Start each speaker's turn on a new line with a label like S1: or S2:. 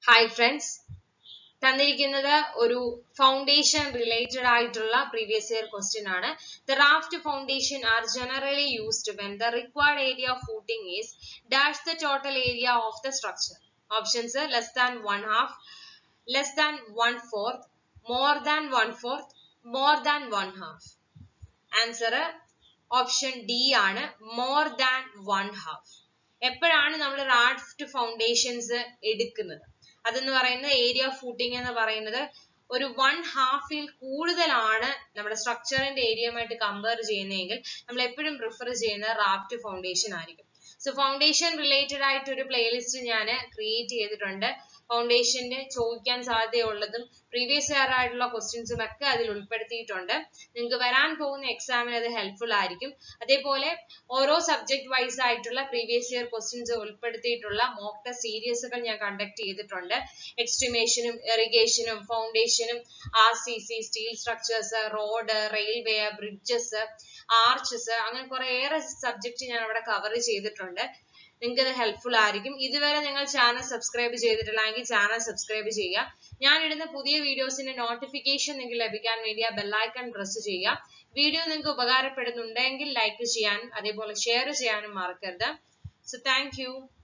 S1: Hi friends, തന്നിരിക്കുന്നത് ഒരു foundation related ആയിട്ടുള്ള previous year question ആണ്. The raft foundation are generally used when the required area of footing is dash the total area of the structure. Options are less than one half, less than one fourth, more than one fourth, more than one half. Answer option D ആണ് more than one half. എപ്പോഴാണ് നമ്മൾ raft foundations എടുക്കുന്നത്? അതെന്ന് പറയുന്നത് area of footing എന്ന് പറയുന്നത് ഒരു 1/2 കൂടുതലാണ് നമ്മുടെ സ്ട്രക്ചറിന്റെ ഏരിയയുമായിട്ട് കമ്പയർ ചെയ്യുന്നതെങ്കിൽ നമ്മൾ എപ്പോഴും പ്രിഫർ ചെയ്യുന്നത് റാഫ്റ്റ് ഫൗണ്ടേഷൻ ആയിരിക്കും. സോ ഫൗണ്ടേഷൻ റിലേറ്റഡ് ആയിട്ട് ഒരു പ്ലേലിസ്റ്റ് ഞാൻ ക്രിയേറ്റ് ചെയ്തിട്ടുണ്ട്. ഫൗണ്ടേഷന് ചോദിക്കാൻ സാധ്യതയുള്ളതും പ്രീവിയസ് ഇയർ ആയിട്ടുള്ള ക്വസ്റ്റ്യൻസും ഒക്കെ അതിൽ ഉൾപ്പെടുത്തിയിട്ടുണ്ട്. നിങ്ങൾക്ക് വരാൻ പോകുന്ന എക്സാമിന് അത് ഹെൽപ്ഫുൾ ആയിരിക്കും. അതേപോലെ ഓരോ സബ്ജക്ട് വൈസ് ആയിട്ടുള്ള പ്രീവിയസ് ഇയർ ക്വസ്റ്റ്യൻസ് ഉൾപ്പെടുത്തിയിട്ടുള്ള മോക്ക് ടെസ്റ്റ് സീരീസുകൾ ഞാൻ കണ്ടക്ട് ചെയ്തിട്ടുണ്ട്. എക്സ്ട്രിമേഷനും ഇറിഗേഷനും ഫൗണ്ടേഷനും RCC, steel structures, road, railway, bridges, arches, അങ്ങനെ കുറേയേറെ സബ്ജക്ട് ഞാൻ അവിടെ കവർ ചെയ്തിട്ടുണ്ട്. നിങ്ങൾക്ക് അത് ഹെൽപ്ഫുൾ ആയിരിക്കും. ഇതുവരെ നിങ്ങൾ ചാനൽ സബ്സ്ക്രൈബ് ചെയ്തിട്ടില്ലെങ്കിൽ ചാനൽ സബ്സ്ക്രൈബ് ചെയ്യുക. ഞാൻ ഇടുന്ന പുതിയ വീഡിയോസിന്റെ നോട്ടിഫിക്കേഷൻ നിങ്ങൾക്ക് ലഭിക്കാൻ വേണ്ടി ആ ബെല്ലൈക്കൺ പ്രസ് ചെയ്യുക. വീഡിയോ നിങ്ങൾക്ക് ഉപകാരപ്പെടുന്നുണ്ടെങ്കിൽ ലൈക്ക് ചെയ്യാനും അതേപോലെ ഷെയർ ചെയ്യാനും മറക്കരുത്. So thank U.